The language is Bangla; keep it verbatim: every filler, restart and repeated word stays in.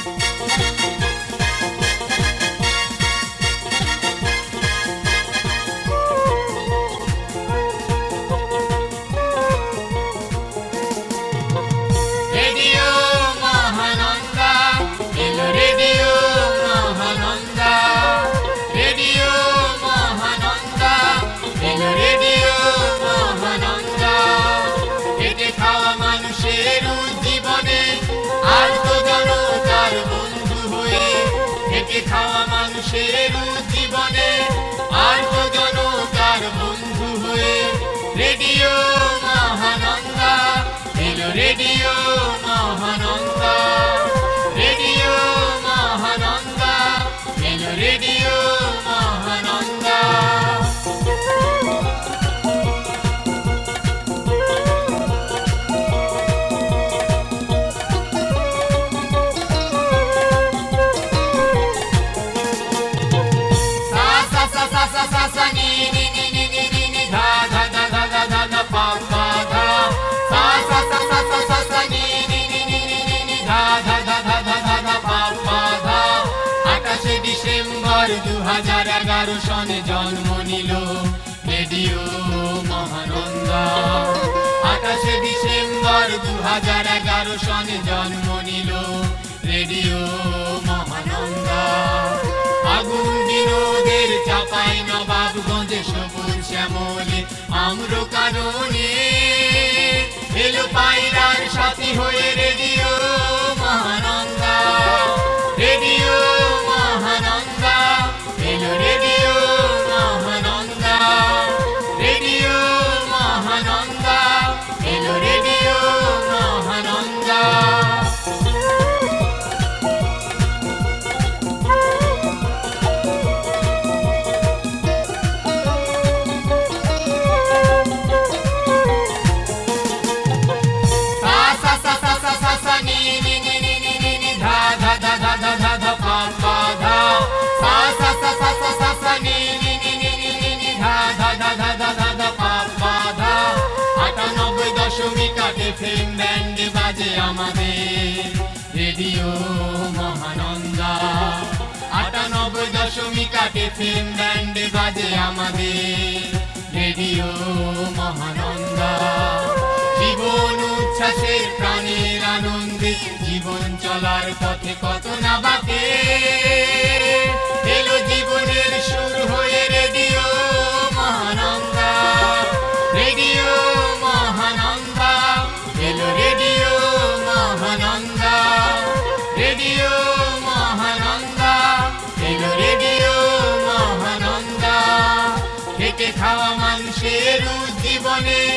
খাওয়া মানুষের জীবনে আর তো জনতার বন্ধু হয়ে রেডিও মহানন্দা এলো রেডিও মহানন্দা রেডিও মহানন্দা এলো রেডিও মহানন্দা ডিসেম্বর দু হাজার এগারো সনে জন্ম নিল রেডিও মহানন্দা আঠাশে ডিসেম্বর দু হাজার এগারো সনে জন্ম নিল রেডিও মহানন্দা আগুন বিনোদের চাপাই নবাবগঞ্জে সবুজ শ্যামলে আম্র কারণে এলো পায়রার সাথী হয়ে রেডিও মহানন্দা রেডিও মহানন্দা এলো রেডিও মহানন্দা রেডিও মহানন্দা এলো রেডিও মহানন্দা এফএম ব্যান্ড বাজে আমাদের রেডিও মহানন্দা আটানব্বই দশমিক আট এফএম ব্যান্ড বাজে আমাদের রেডিও মহানন্দা জীবন উচ্ছ্বাসের প্রাণের আনন্দে জীবন চলার পথে কত না বাকে এলো জীবনের সুর হয়ে রেডিও মহানন্দা রেডিও মহানন্দা এলো রেডিও মহানন্দা রেডিও মহানন্দা এলো রেডিও মহানন্দা খেটে খাওয়া মানুষের জীবনে